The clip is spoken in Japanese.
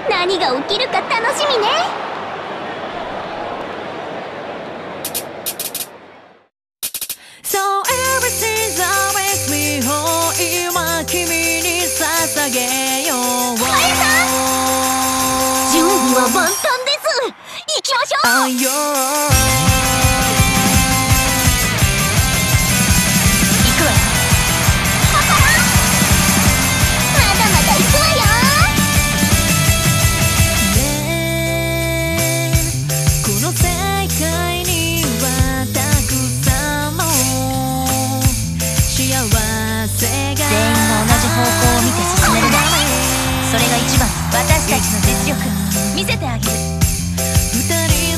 何が起きるか楽しみね。 So everything's always me 今君に捧げよう。 かやさん、準備は万端です。行きましょう。行くわよ。パパラ、まだまだ行くわよ。 この世界にはたくさんの幸せが全員が同じ方向を見て進めるんだ。それが一番。私たちの実力見せてあげる。二人